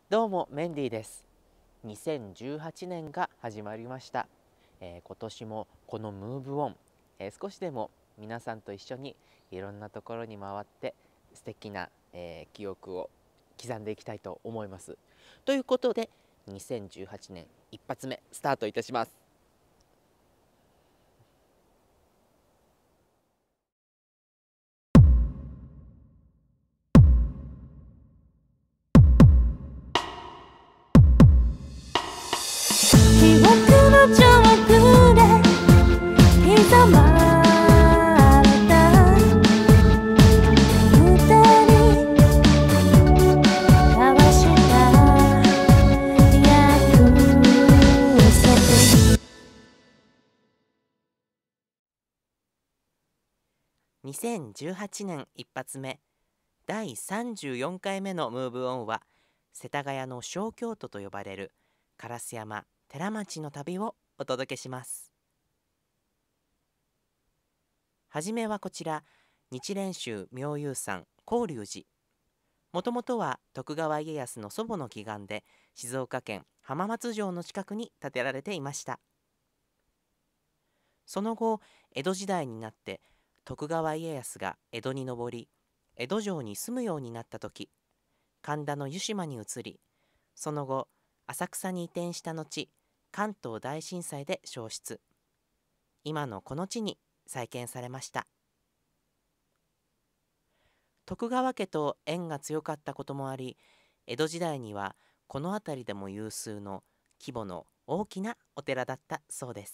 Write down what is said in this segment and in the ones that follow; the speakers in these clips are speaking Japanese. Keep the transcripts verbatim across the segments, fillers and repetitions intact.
どうもメンディーです。にせんじゅうはちねんが始まりました。えー今年もこのムーブオン、えー少しでも皆さんと一緒にいろんなところに回って素敵な、えー記憶を刻んでいきたいと思います。ということでにせんじゅうはちねん一発目スタートいたします。 記憶のチョークで刻まれた二人交わした約束。 にせんじゅうはちねん一発目だいさんじゅうよんかいめのムーブオンは世田谷の小京都と呼ばれる烏山寺町の旅をお届けします。はじめはこちら日蓮宗明勇山法隆寺。もともとは徳川家康の祖母の祈願で静岡県浜松城の近くに建てられていました。その後江戸時代になって徳川家康が江戸に上り江戸城に住むようになった時、神田の湯島に移り、その後浅草に移転した後関東大震災で焼失。今のこの地に再建されました。徳川家と縁が強かったこともあり、江戸時代にはこの辺りでも有数の規模の大きなお寺だったそうです。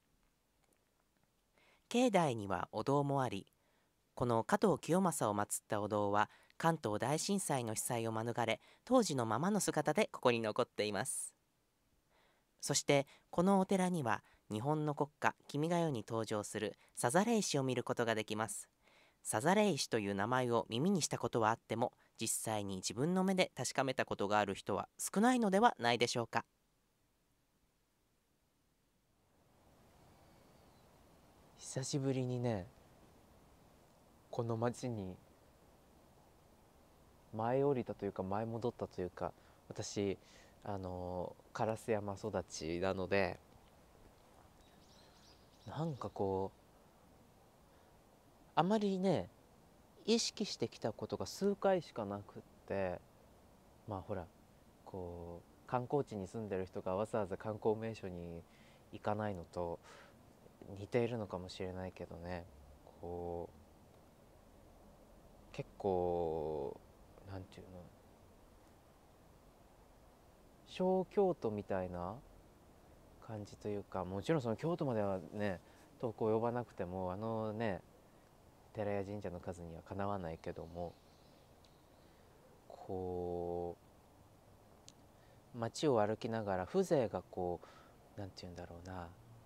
境内にはお堂もあり、この加藤清正を祀ったお堂は関東大震災の被災を免れ、当時のままの姿でここに残っています。そしてこのお寺には日本の国歌「君が代」に登場するさざれ石を見ることができます。さざれ石という名前を耳にしたことはあっても、実際に自分の目で確かめたことがある人は少ないのではないでしょうか。久しぶりにね、この町に前降りたというか前戻ったというか、私あの烏山育ちなので、なんかこうあまりね意識してきたことが数回しかなくって、まあほらこう観光地に住んでる人がわざわざ観光名所に行かないのと似ているのかもしれないけどね、こう結構なんていうの、小京都みたいな感じというか、もちろんその京都まではね遠く及ばなくても、あのね寺や神社の数にはかなわないけども、こう街を歩きながら風情がこうなんていうんだろうな、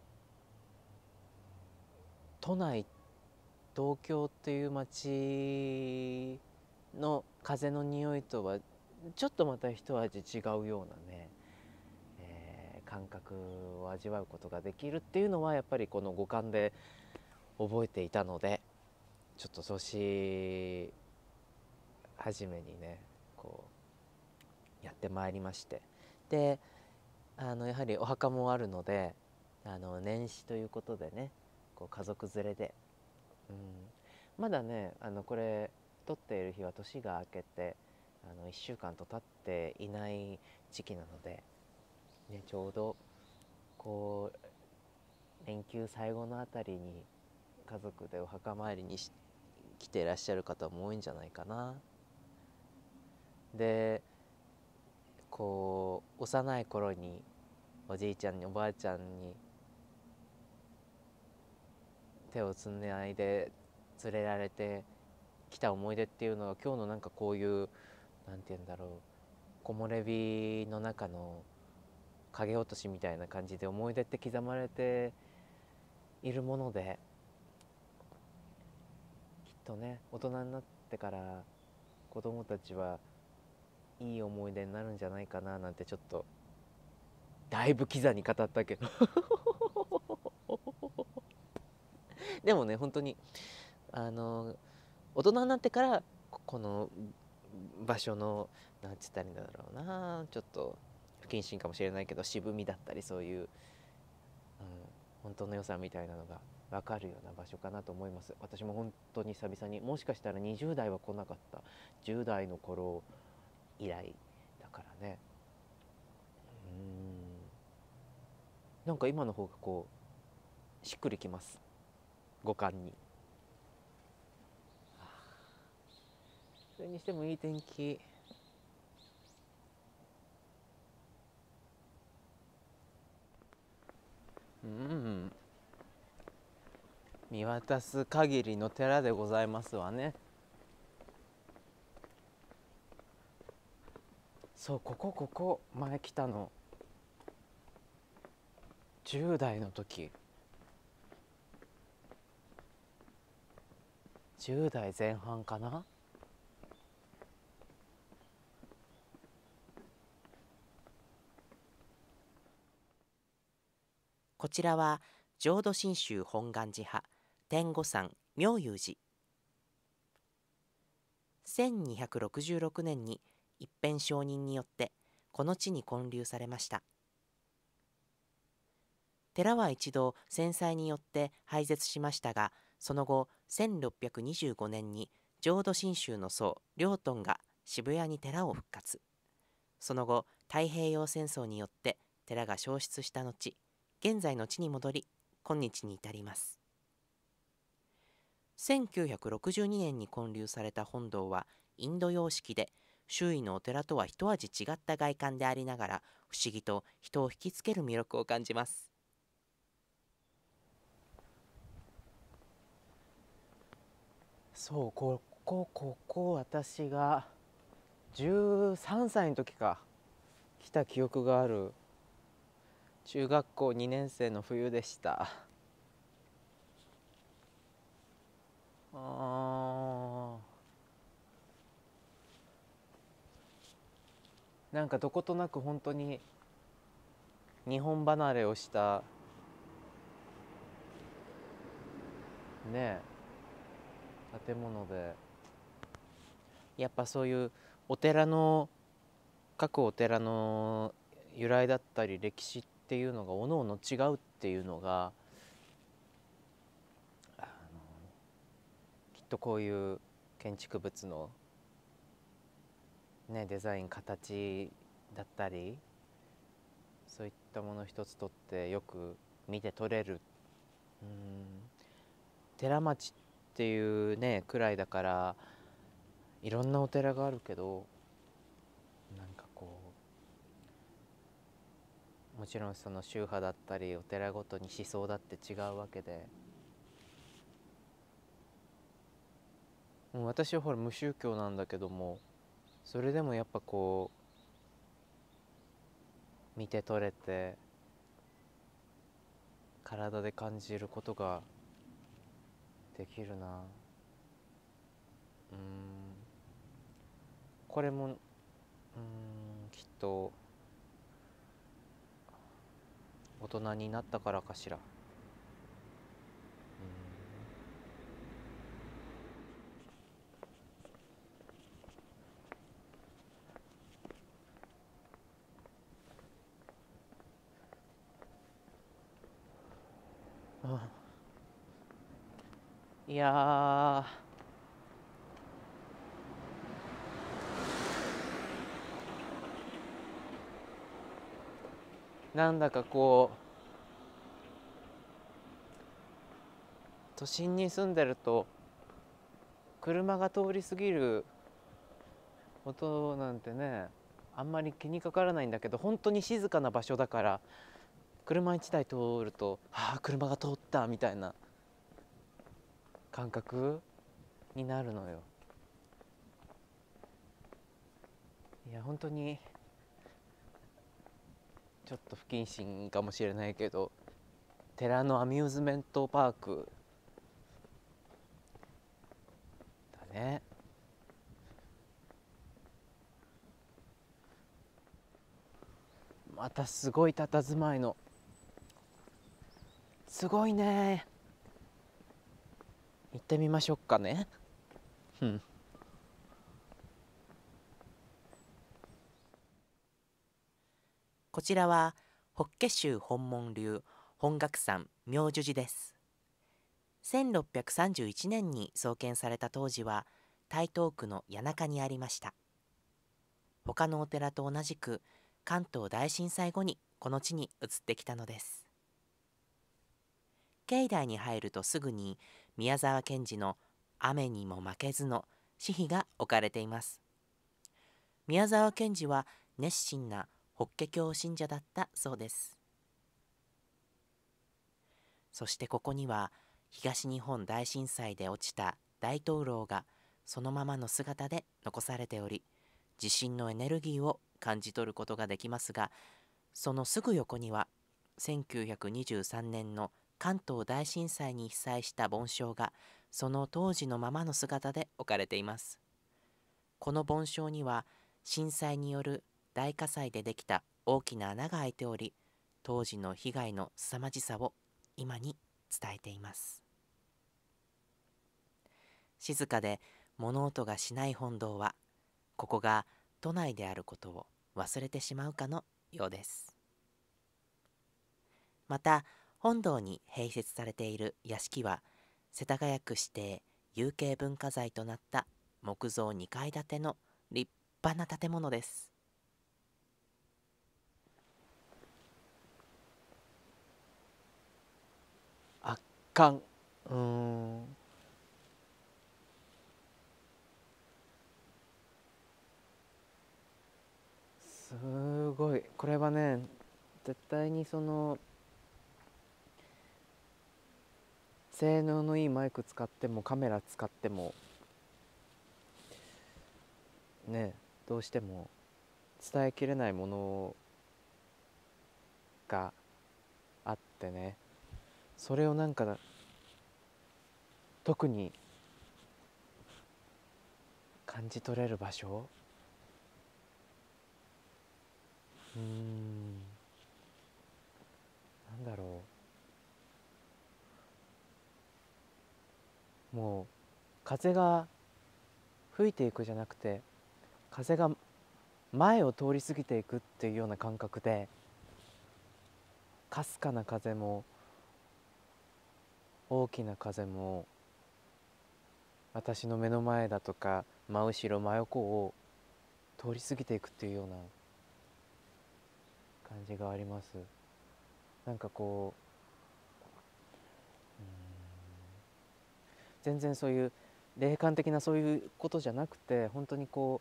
都内東京っていう街の風の匂いとはちょっとまた一味違うようなね、えー感覚を味わうことができるっていうのはやっぱりこの五感で覚えていたので、ちょっと年初めにねこうやってまいりまして、であのやはりお墓もあるので、あの年始ということでね、こう家族連れで、うん、まだねあのこれ撮っている日は年が明けてあのいっしゅうかんと経っていない時期なので、ね、ちょうどこう連休最後のあたりに家族でお墓参りにし来ていらっしゃる方も多いんじゃないかな。でこう幼い頃におじいちゃんにおばあちゃんに手をつないで連れられてきた思い出っていうのは、今日のなんかこういうなんて言うんだろう、木漏れ日の中の影落としみたいな感じで思い出って刻まれているもので、きっとね大人になってから子供たちはいい思い出になるんじゃないかななんて、ちょっとだいぶキザに語ったけどでもね本当にあの大人になってからこの場所のなんて言ったらいいんだろうな、ちょっと不謹慎かもしれないけど渋みだったり、そういう、うん、本当の良さみたいなのが分かるような場所かなと思います。私も本当に久々に、もしかしたらにじゅう代は来なかった、じゅう代の頃以来だからね。うん、なんか今の方がこうしっくりきます、五感に。それにしてもいい天気。うん、見渡す限りの寺でございますわね。そう、ここここ前来たのじゅう代の時、じゅう代前半かな。 こちらは浄土真宗本願寺派天狗山妙有寺。せんにひゃくろくじゅうろくねんに一辺上人によってこの地に建立されました。寺は一度戦災によって廃絶しましたが、その後せんろっぴゃくにじゅうごねんに浄土真宗の僧良頓が渋谷に寺を復活。その後太平洋戦争によって寺が焼失した後、現在の地に戻り今日に至ります。せんきゅうひゃくろくじゅうにねんに建立された本堂はインド様式で、周囲のお寺とは一味違った外観でありながら不思議と人を引きつける魅力を感じます。 そう、ここここ私がじゅうさんさいの時か来た記憶がある。中学校にねん生の冬でした。あー、なんかどことなく本当に日本離れをしたね建物で、やっぱそういうお寺の各お寺の由来だったり歴史っていうのがおのおの違うっていうのが、あのきっとこういう建築物の、ね、デザイン形だったり、そういったもの一つとってよく見て取れる。うん、寺町っていうねくらいだからいろんなお寺があるけど、なんかこうもちろんその宗派だったりお寺ごとに思想だって違うわけで、もう私はほら無宗教なんだけども、それでもやっぱこう見て取れて体で感じることができるな。うん、これもうん、きっと大人になったからかしら。うん、いやー、なんだかこう都心に住んでると車が通り過ぎる音なんてねあんまり気にかからないんだけど、本当に静かな場所だから車一台通ると「ああ車が通った」みたいな感覚になるのよ。いや本当にちょっと不謹慎かもしれないけど、寺のアミューズメントパークだね。またすごい佇まいの、すごいね。行ってみましょうかね。うん。 こちらは法華宗本門流本覚山妙寿寺です。せんろっぴゃくさんじゅういちねんに創建された当時は台東区の谷中にありました。他のお寺と同じく関東大震災後にこの地に移ってきたのです。境内に入るとすぐに宮沢賢治の雨にも負けずの詩碑が置かれています。宮沢賢治は熱心な法華経信者だったそうです。そしてここには東日本大震災で落ちた大灯籠がそのままの姿で残されており、地震のエネルギーを感じ取ることができますが、そのすぐ横にはせんきゅうひゃくにじゅうさんねんの関東大震災に被災した梵鐘がその当時のままの姿で置かれています。この梵鐘には震災による大火災でできた大きな穴が開いており、当時の被害の凄まじさを今に伝えています。静かで物音がしない本堂は、ここが都内であることを忘れてしまうかのようです。また本堂に併設されている屋敷は世田谷区指定有形文化財となった木造にかい建ての立派な建物です。 圧巻。うーんすごい。これはね、絶対にその性能のいいマイク使ってもカメラ使ってもね、どうしても伝えきれないものがあってね、それをなんか特に感じ取れる場所、うーんなんだろう、もう風が吹いていくじゃなくて、風が前を通り過ぎていくっていうような感覚で、かすかな風も大きな風も私の目の前だとか真後ろ真横を通り過ぎていくっていうような感じがあります。なんかこう、うーん全然そういう霊感的なそういうことじゃなくて、本当にこ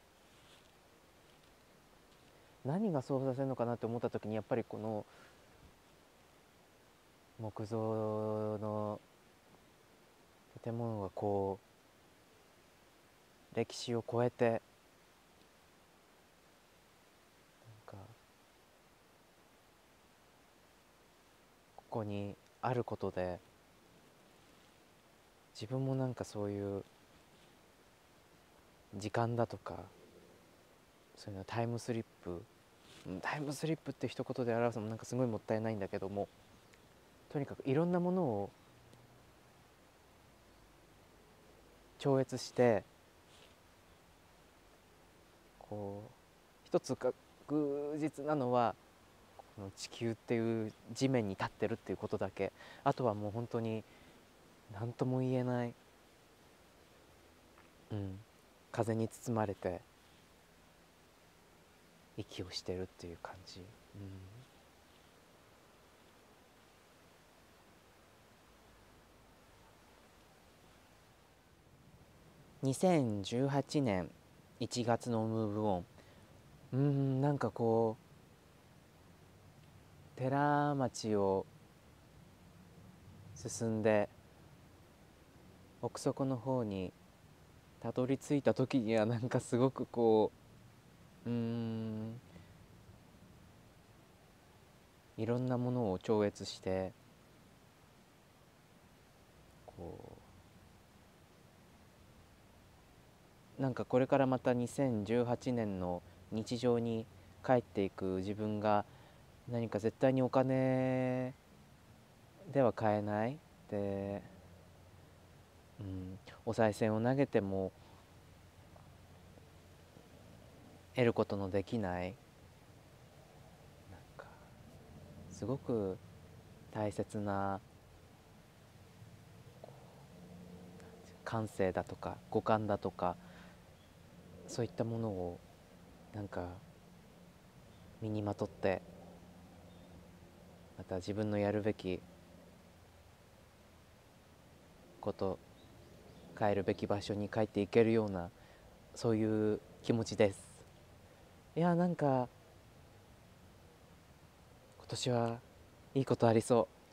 う何がそうさせるのかなって思った時に、やっぱりこの木造の建物がこう歴史を超えて、なんかここにあることで、自分もなんかそういう時間だとかそういうのタイムスリップ、タイムスリップって一言で表すのもなんかすごいもったいないんだけども、とにかくいろんなものを超越して、こう一つ確実なのはこの地球っていう地面に立ってるっていうことだけ。あとはもう本当に何とも言えない、うん、風に包まれて息をしてるっていう感じ、うん、にせんじゅうはちねんいちがつのムーブオン、うん、なんかこう寺町を進んで奥底の方にたどり着いた時には、なんかすごくこううーんいろんなものを超越して、こうなんかこれからまたにせんじゅうはちねんの日常に帰っていく自分が、何か絶対にお金では買えないで、うん、お賽銭を投げても得ることのできないすごく大切な感性だとか五感だとか、そういったものをなんか身にまとって、また自分のやるべきこと、帰るべき場所に帰っていけるような、そういう気持ちです。いや、なんか今年はいいことありそう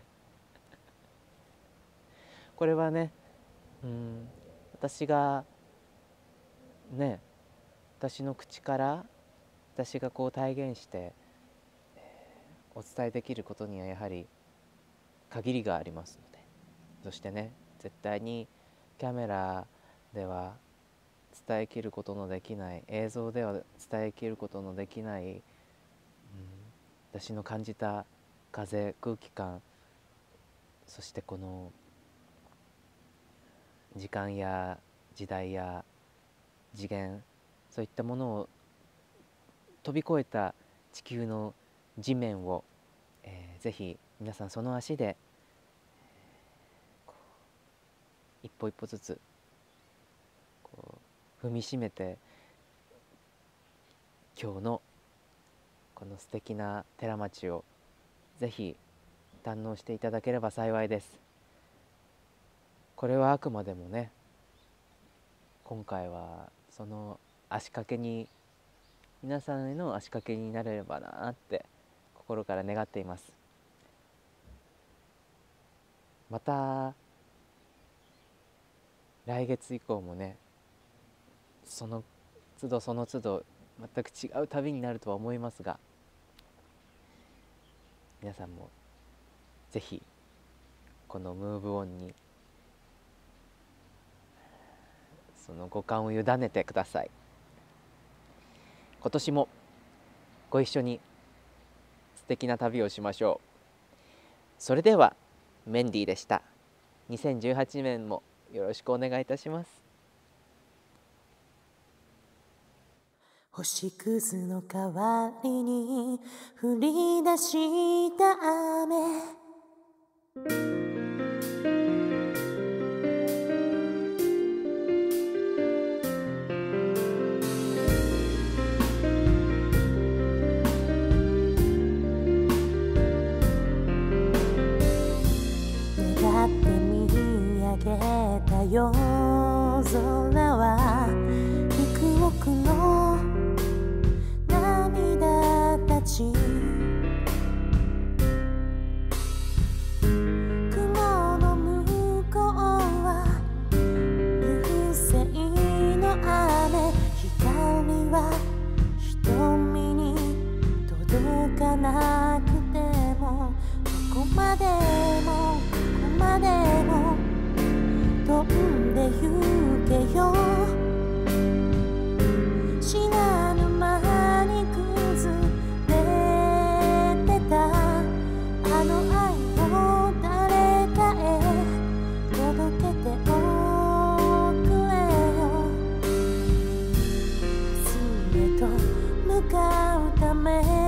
これはね、うん、私がね、私の口から私がこう体現して、えーお伝えできることにはやはり限りがありますので、そしてね、絶対にキャメラでは伝えきることのできない、映像では伝えきることのできない、うん、私の感じた風、空気感、そしてこの時間や時代や次元、そういったものを飛び越えた地球の地面を、えー、ぜひ皆さんその足で、えーこう一歩一歩ずつこう踏みしめて、今日のこの素敵な寺町をぜひ堪能していただければ幸いです。これはあくまでもね、今回はその足掛けに、皆さんへの足掛けになれればなって心から願っています。また来月以降もね、その都度その都度全く違う旅になるとは思いますが、皆さんもぜひこのムーブオンにその五感を委ねてください。今年もご一緒に素敵な旅をしましょう。それではメンディーでした。にせんじゅうはちねんもよろしくお願いいたします。 星屑の代わりに降り出した雨、願って見上げた夜空は幾億の涙たち、雲の向こうは流星の雨、光は瞳に届かなくても、どこまでもどこまでも飛んで行けよ、知らぬ間に崩れてたあの愛を誰かへ届けておくれよ。明日へと向かうため